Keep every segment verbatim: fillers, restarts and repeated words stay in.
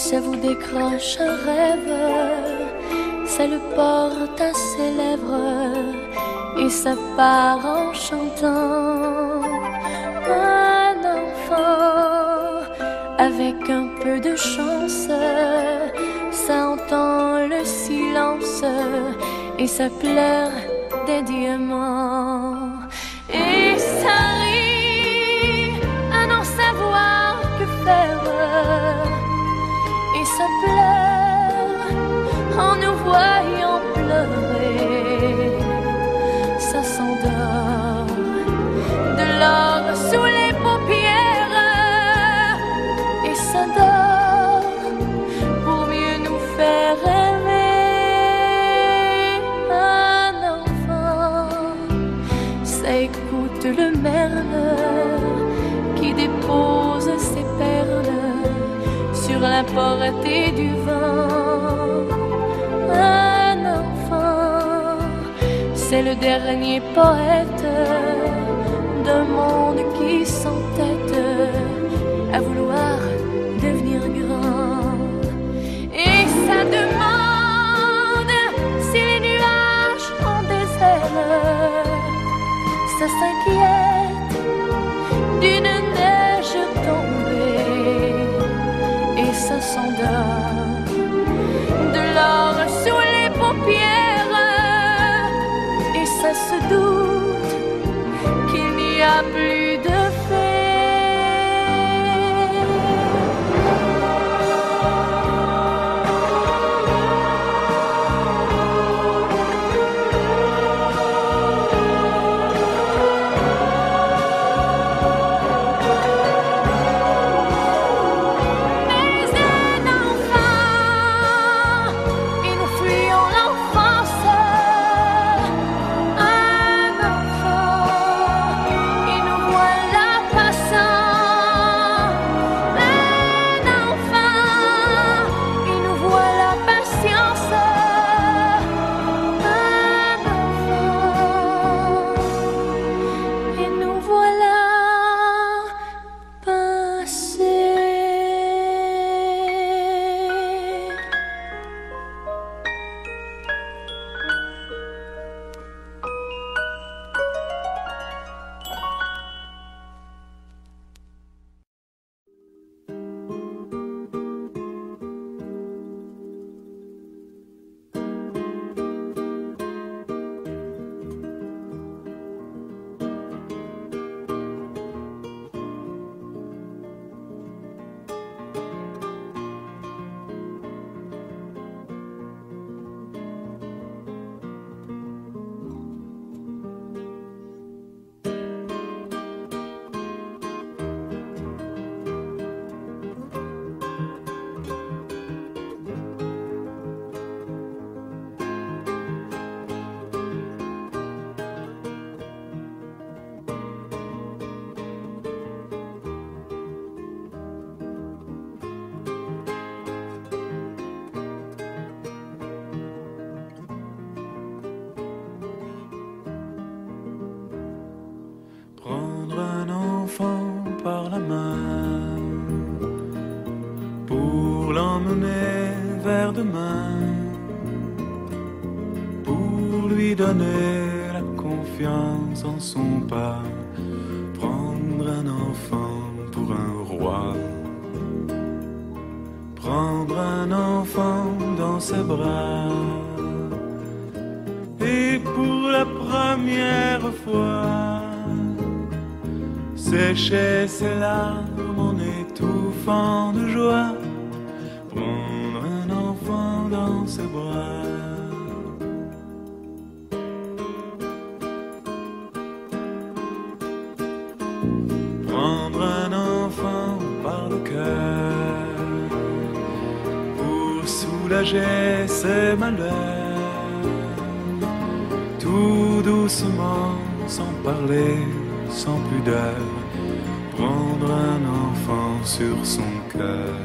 ça vous décroche un rêve, ça le porte à ses lèvres et ça part en chantant. Un enfant avec un peu de chance, ça entend le silence et ça pleure des diamants. Et ça rit à n'en savoir que faire, et ça pleure en nous voyant pleurer. Ça s'endort de l'or sous les paupières et ça dort pour mieux nous faire rêver. Un enfant, ça écoute le merle qui dépose ses perles sur la portée du vent. Un enfant, c'est le dernier poète d'un monde qui s'entête à vouloir devenir grand. Et ça demande si les nuages ont des ailes, ça s'inquiète d'une neige tombée et ça s'endort de l'or sous les paupières et ça se doute qu'il n'y a plus de par la main pour l'emmener vers demain, pour lui donner la confiance en son pas, prendre un enfant pour un roi, prendre un enfant dans ses bras et pour la première fois sécher ses larmes en étouffant de joie, prendre un enfant dans ses bras. Prendre un enfant par le cœur pour soulager ses malheurs, tout doucement, sans parler, sans pudeur, prendre un enfant sur son cœur,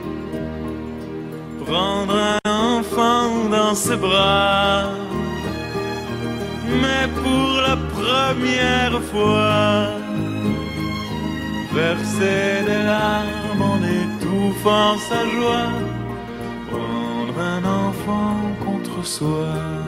prendre un enfant dans ses bras, mais pour la première fois, verser des larmes en étouffant étouffant sa joie, prendre un enfant contre soi.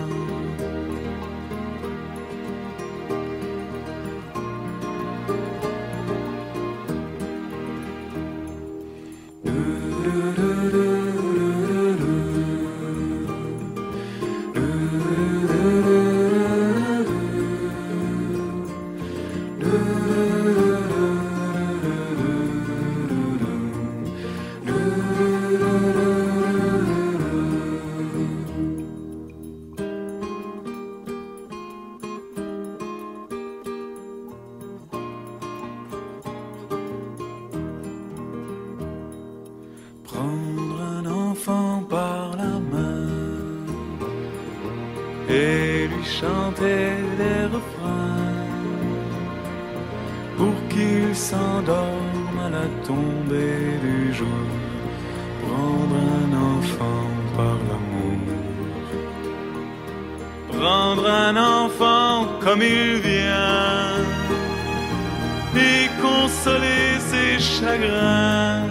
Prendre un enfant par la main et lui chanter des refrains pour qu'il s'endorme à la tombée du jour. Prendre un enfant par l'amour, prendre un enfant comme il vient, et consoler ses chagrins,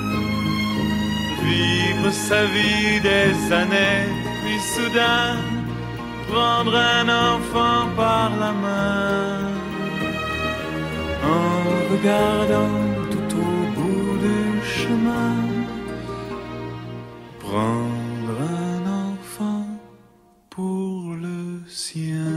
vivre sa vie des années, puis soudain prendre un enfant par la main, en regardant tout au bout du chemin, prendre un enfant pour le sien.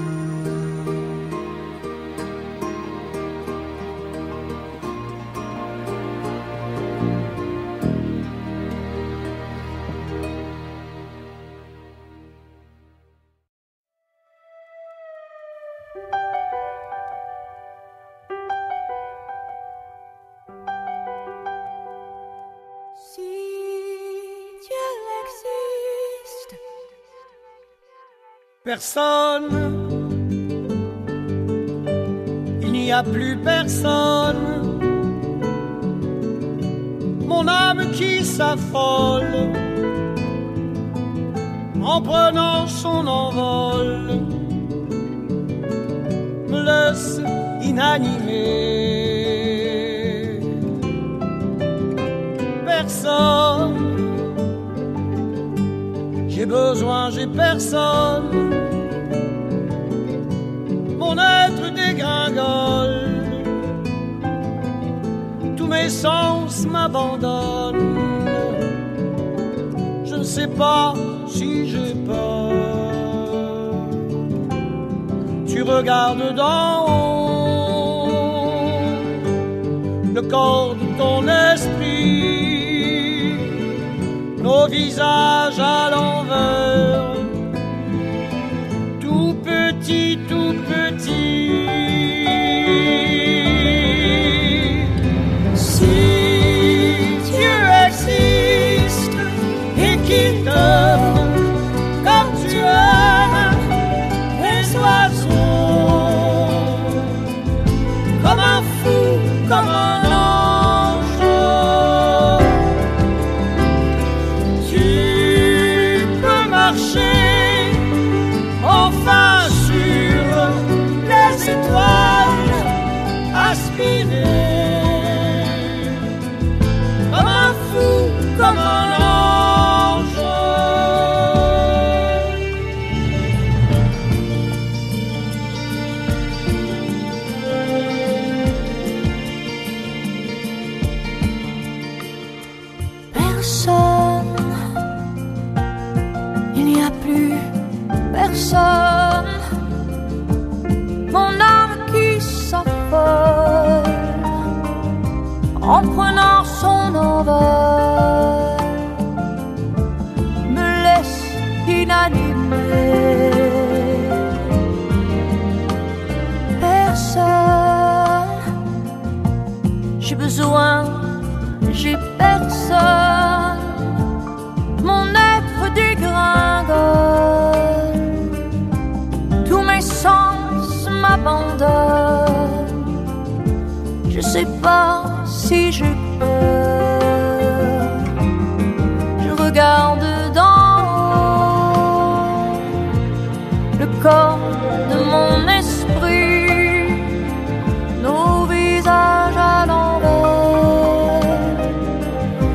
Personne, il n'y a plus personne, mon âme qui s'affole en prenant son envol me laisse inanimé. Personne, j'ai besoin, j'ai personne, mon être dégringole, tous mes sens m'abandonnent, je ne sais pas si j'ai peur. Tu regardes d'en haut le corps de ton esprit, nos visages à l'envers, tout petit, tout petit. Si Dieu existe et qu'il t'aime comme tu aimes les oiseaux, comme un fou, comme un ange, tu peux marcher enfin sur les étoiles, aspirer comme un fou, comme un ange. Personne, il n'y a plus personne, mon âme qui s'affole en prenant son envol me laisse inanimé. Personne, j'ai besoin, j'ai personne, mon être dégringole, tous mes sens m'abandonnent, je sais pas si j'ai peur. Je regarde d'en haut le corps de mon esprit, nos visages à l'envers,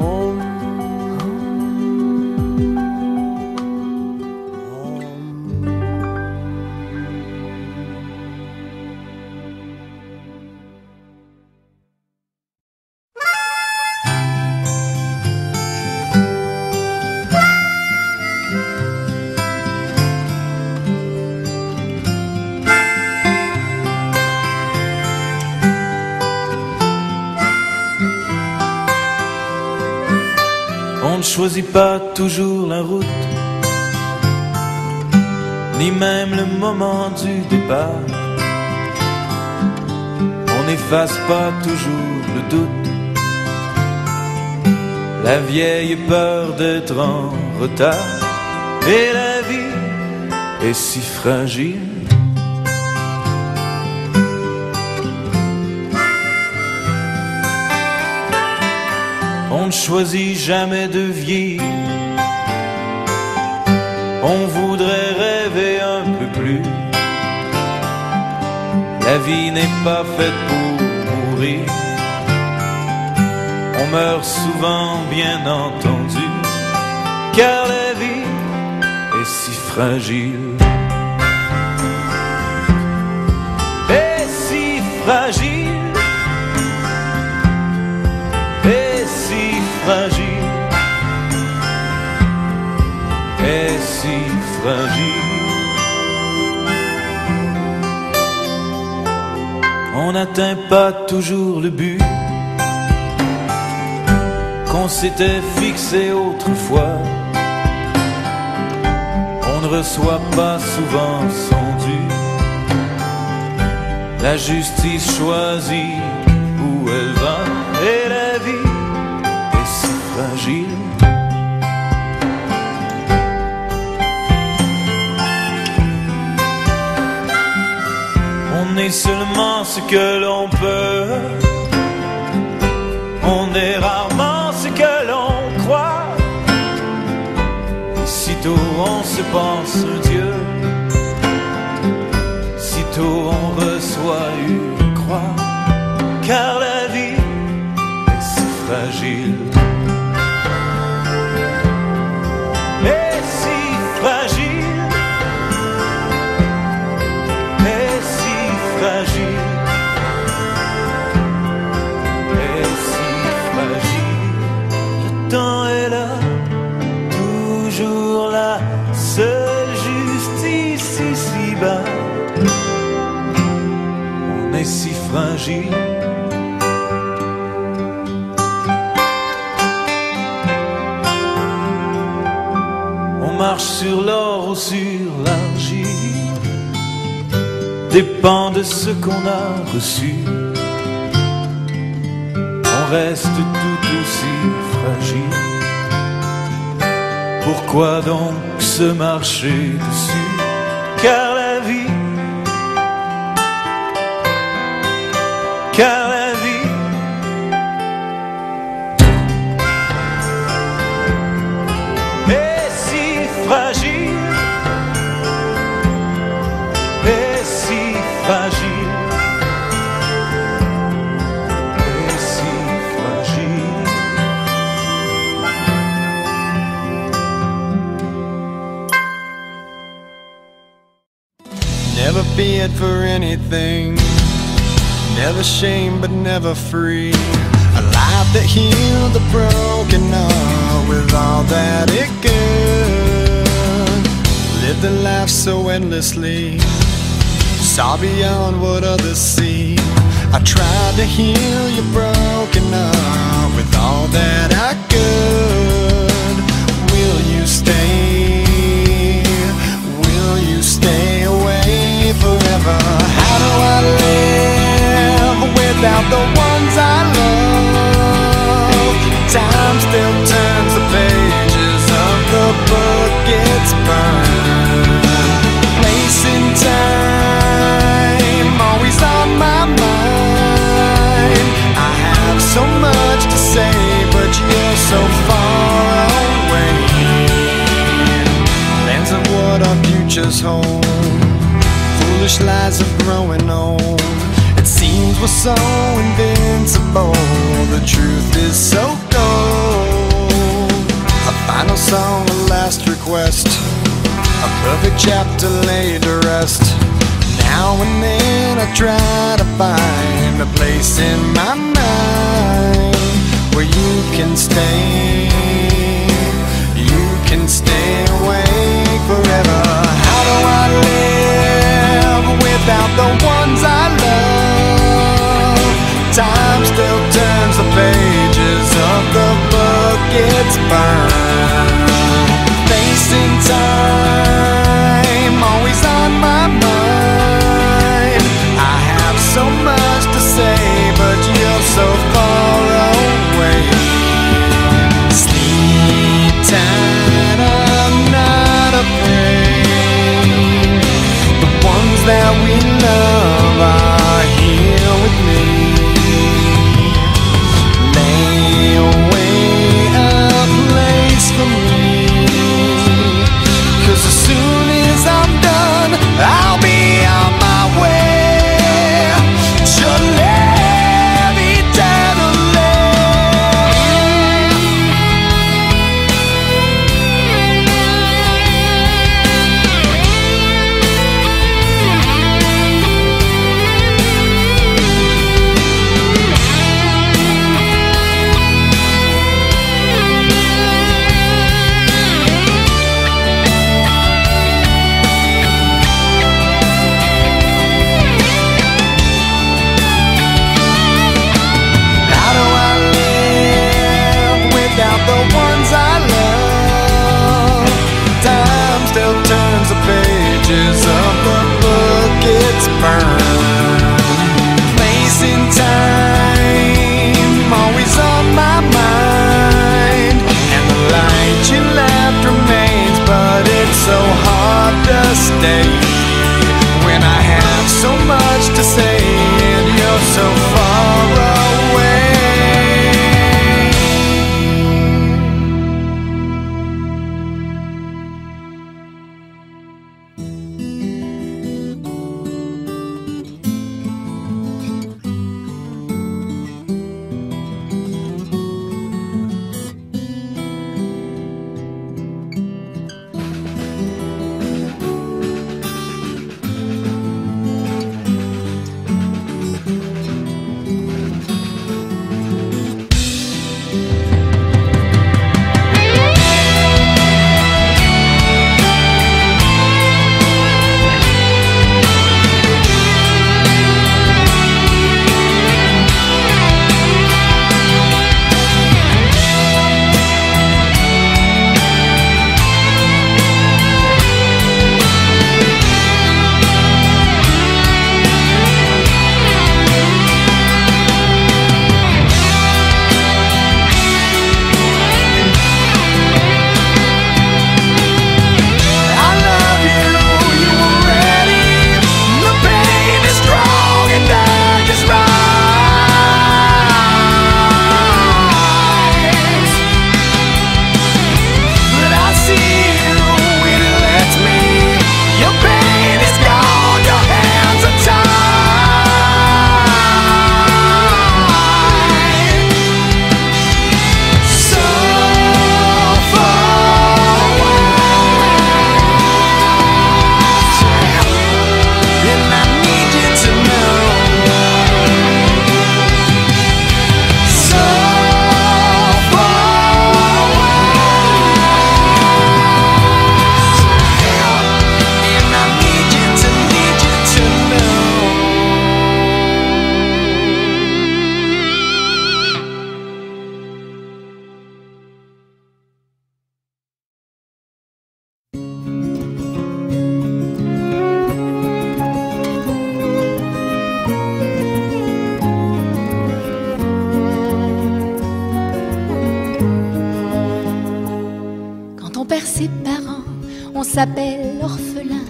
On ne choisit pas toujours la route, ni même le moment du départ. On n'efface pas toujours le doute, la vieille peur d'être en retard. Et la vie est si fragile. On ne choisit jamais de vieillir. On voudrait rêver un peu plus. La vie n'est pas faite pour mourir. On meurt souvent, bien entendu, car la vie est si fragile. Et si fragile. Et si fragile. Et si fragile. On n'atteint pas toujours le but qu'on s'était fixé autrefois. On ne reçoit pas souvent son dû. La justice choisit où elle va. Et la vie est si fragile. On est seulement ce que l'on peut. On est rarement ce que l'on croit. Sitôt on se pense un Dieu, sitôt on reçoit une croix. Car la vie est si fragile. Et si fragile. Et si fragile. Et si fragile. Le temps est là, toujours là, seule justice ici-bas. On est si fragile. On marche sur l'or ou sur l'argile, dépend de ce qu'on a reçu. On reste tout aussi fragile. Pourquoi donc se marcher dessus? Car la vie, car la vie est si fragile, est si fragile, est si fragile. Never feared for anything, never shame but never free. A life that healed the broken heart with all that it could. Lived a life so endlessly, saw beyond what others see. I tried to heal your broken heart with all that I could. Will you stay? Will you stay away forever? How do I live without the ones I love? Time still turns the pages of the book, it's burned. Place and time always on my mind. I have so much to say, but you're so far away. Lands of what our futures hold, foolish lies of growing old. It seems we're so invincible, the truth is so cold. song a last request, a perfect chapter laid to rest. Now and then I try to find a place in my mind where you can stay, you can stay awake forever. How do I live without the ones I love? Time still turns the pages of the book it's burned. Facing time, always on my mind. I have so much to say, but you're so far away. Sleep tight, I'm not afraid. The ones that we love are here with me. Lay away a place for me, 'cause as soon as I'm done, I'll be on my way to live eternally. How do I live without the ones I love? Time still turns the pages of the book it's burned. Place in time, always on my mind. And the light you left remains, but it's so hard to stay when I have so much to say and you're so far away. Ses parents, on s'appelle orphelin.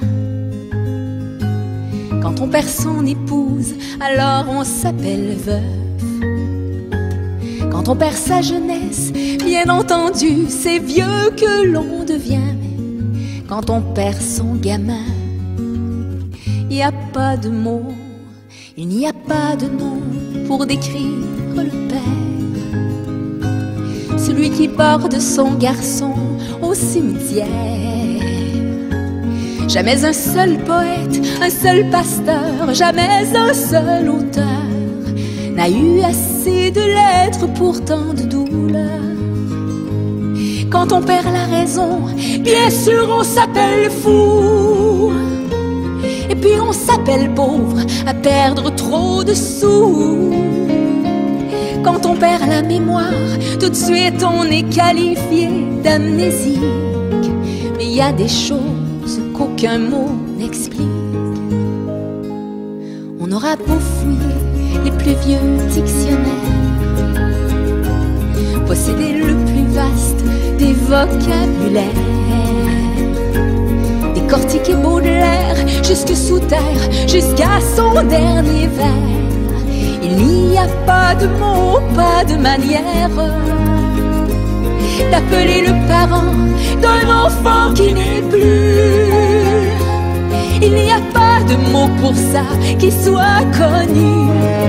Quand on perd son épouse, alors on s'appelle veuf. Quand on perd sa jeunesse, bien entendu, c'est vieux que l'on devient. Mais quand on perd son gamin, il n'y a pas de mots, il n'y a pas de nom pour décrire le père. celui qui porte son garçon au cimetière. Jamais un seul poète, un seul pasteur, jamais un seul auteur n'a eu assez de lettres pour tant de douleur. Quand on perd la raison, bien sûr on s'appelle fou. Et puis on s'appelle pauvre à perdre trop de sous. Quand on perd la mémoire, tout de suite on est qualifié d'amnésique. Mais il y a des choses qu'aucun mot n'explique. On aura beau fouiller les plus vieux dictionnaires, posséder le plus vaste des vocabulaires, décortiquer Baudelaire jusque sous terre, jusqu'à son dernier vers. Il n'y a pas de mots, pas de manière d'appeler le parent d'un enfant qui n'est plus. Il n'y a pas de mots pour ça qui soit connu.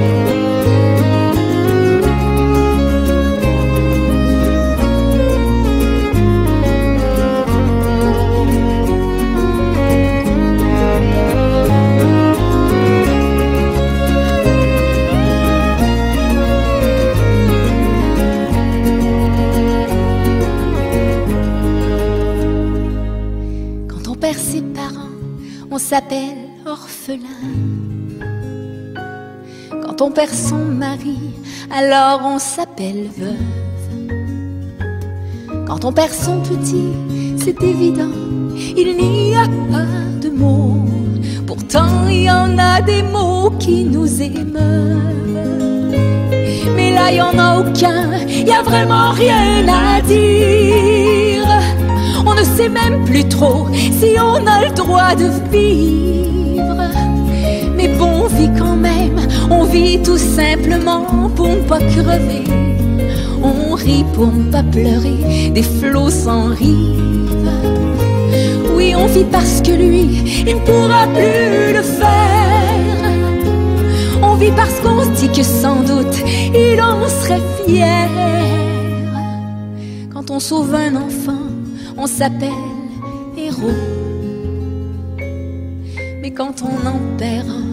Ses parents, on s'appelle orphelin. Quand on perd son mari, alors on s'appelle veuve. Quand on perd son petit, c'est évident, il n'y a pas de mots. Pourtant il y en a des mots qui nous émeuvent. Mais là il n'y en a aucun, il n'y a vraiment rien à dire. On ne sait même plus trop si on a le droit de vivre. Mais bon, on vit quand même, on vit tout simplement pour ne pas crever. On rit pour ne pas pleurer, des flots sans rive. Oui, on vit parce que lui, il ne pourra plus le faire. On vit parce qu'on se dit que sans doute, il en serait fier. Quand on sauve un enfant, on s'appelle héros. Mais quand on en perd un,